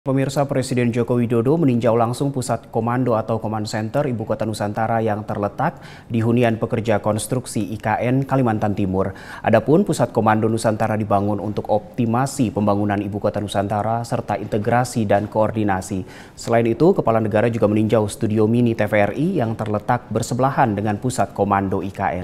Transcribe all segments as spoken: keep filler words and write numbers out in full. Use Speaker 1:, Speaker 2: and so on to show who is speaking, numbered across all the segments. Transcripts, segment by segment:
Speaker 1: Pemirsa, Presiden Joko Widodo meninjau langsung pusat komando atau Command Center Ibu Kota Nusantara yang terletak di hunian pekerja konstruksi I K N Kalimantan Timur. Adapun pusat komando Nusantara dibangun untuk optimasi pembangunan Ibu Kota Nusantara serta integrasi dan koordinasi. Selain itu, Kepala Negara juga meninjau studio mini T V R I yang terletak bersebelahan dengan pusat komando I K N.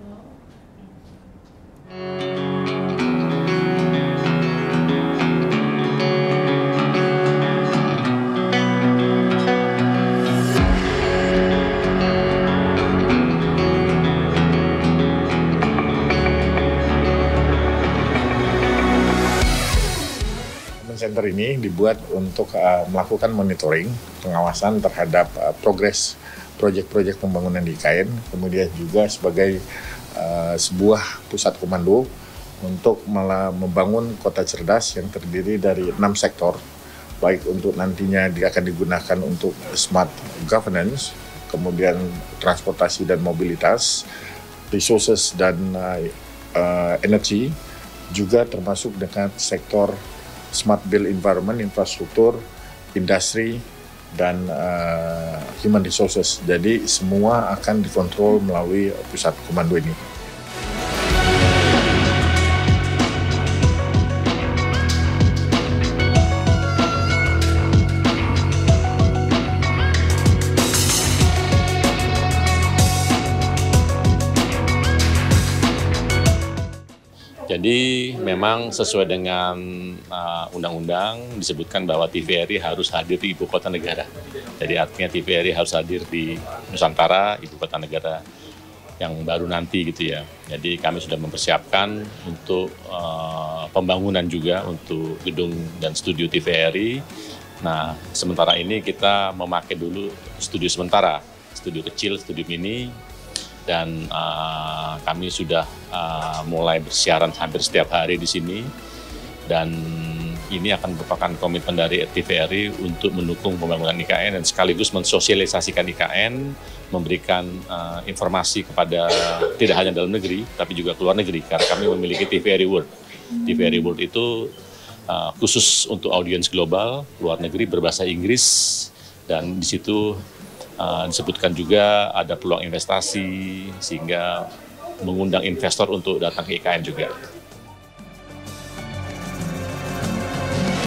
Speaker 2: Center ini dibuat untuk uh, melakukan monitoring, pengawasan terhadap uh, progres proyek-proyek pembangunan di I K N, kemudian juga sebagai uh, sebuah pusat komando untuk malah membangun kota cerdas yang terdiri dari enam sektor, baik untuk nantinya dia akan digunakan untuk smart governance, kemudian transportasi dan mobilitas, resources dan uh, uh, energi, juga termasuk dengan sektor smart build environment, infrastruktur, industri, dan uh, human resources. Jadi semua akan dikontrol melalui pusat komando ini.
Speaker 3: Jadi memang sesuai dengan undang-undang uh, disebutkan bahwa T V R I harus hadir di Ibu Kota Negara. Jadi artinya T V R I harus hadir di Nusantara, Ibu Kota Negara yang baru nanti gitu ya. Jadi kami sudah mempersiapkan untuk uh, pembangunan juga untuk gedung dan studio T V R I. Nah, sementara ini kita memakai dulu studio sementara, studio kecil, studio mini. Dan uh, kami sudah uh, mulai bersiaran hampir setiap hari di sini, dan ini akan merupakan komitmen dari T V R I untuk mendukung pembangunan I K N dan sekaligus mensosialisasikan I K N, memberikan uh, informasi kepada tidak hanya dalam negeri tapi juga keluar negeri, karena kami memiliki T V R I World. T V R I World itu uh, khusus untuk audiens global, luar negeri berbahasa Inggris, dan di situ Uh, disebutkan juga ada peluang investasi sehingga mengundang investor untuk datang ke I K N juga.